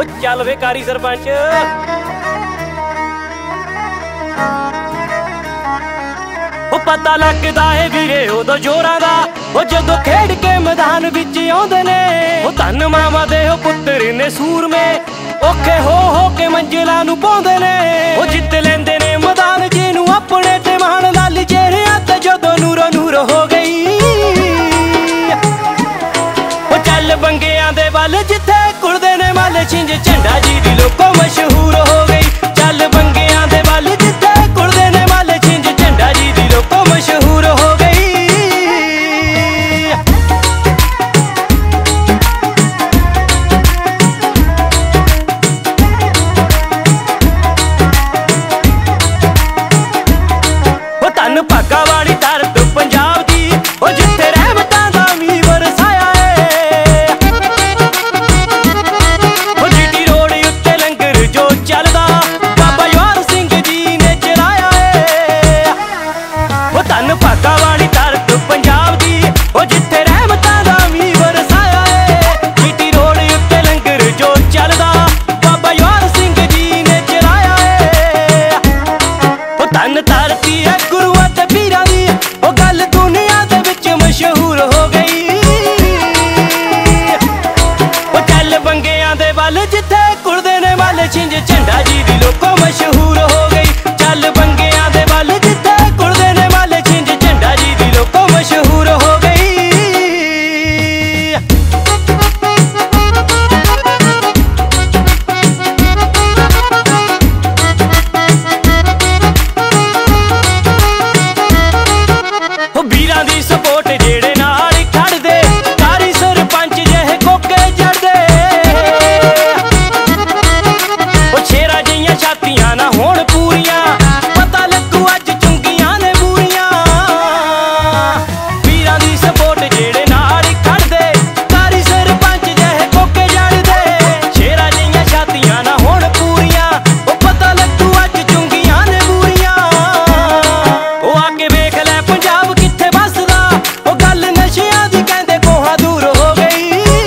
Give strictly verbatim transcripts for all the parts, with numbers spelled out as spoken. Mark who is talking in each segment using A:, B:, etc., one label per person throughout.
A: ओ चल वे कारी सरपंच। ओ पता लगदा है वीरे उदों जोरां दा ओ जदों खेड के मैदान विच आउंदे ने। ओ धन मावा दे ओ पुत्तर ने सूरमे औखे हो हो के मंजिलां नूं पाउंदे ने। ओ जित लैंदे ने मैदान जिहनूं अपने ते मान लाली चेहरिਆਂ ते जदों नूरो नूर हो गई। ओ चल बंगियां दे वल जिथे कुलदे ने मल छिंज झंडा जी दी लोकों मशहूर हो गई। चल बंगियां दे वल जिथे कुलदे ने मल छिंज झंडा जी दी लोकों मशहूर हो गई। ओ धन भागा वाली धरत पंजाब दी ओ जिथे रहमतां दा मींह वरसाया है। ओ जीटी रोड उत्ते लंगर जो चलदा बाबा जवाहर सिंह जी ने चलाया है। ओ धन भागा वाली धरत पंजाब दी ओ जिथे रहमतां दा मींह वरसाया है। जीटी रोड उत्ते लंगर जो चलदा बाबा जवाहर सिंह जी ने चलाया है। ओ धन धरती है गुरुआं ते पीरां दी ओ गल दुनिया दे विच मशहूर हो गई। ओ चल बंगियां दे वल जिथे कुलदे ने मल छिंज झंडा जी दी लोकों मशहूर हो गई। चल बंगियां दे वल जिथे कुलदे ने मल छिंज झंडा जी दी लोकों मशहूर हो गई। ओ वीरां दी सपोर्ट जेड़े नाल खड़दे कारी सरपंच जेहे कोके जड़दे। ओ शेरां जिहियां छातियां ना होण पूरियां पता लगू अज चुंगियां ने बूरियां। वीरां दी सपोर्ट जेड़े नाल खड़दे कारी सरपंच जेहे कोके जड़दे। शेरां जिहियां छातियां ना होण पूरियां ओ पता लगू अज चुंगियां ने बूरियां। ओ आके वेख लै पंजाब किथे बसदा ओ गल नशियां दी कहंदे कोहां दूर हो गई।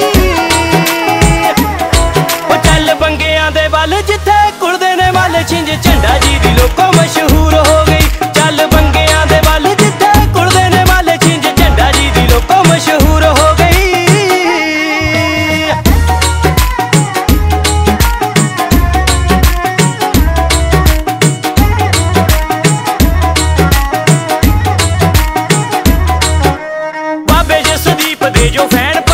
A: ओ चल बंगियां दे वल जिथे कुलदे ने मल छिंज झंडा जी दी लोकों मशहूर हो गई। चल बंगियां दे वल जिथे कुलदे ने मल छिंज झंडा जी दी लोकों मशहूर हो गई। बाबे जसदीप दे जो फैन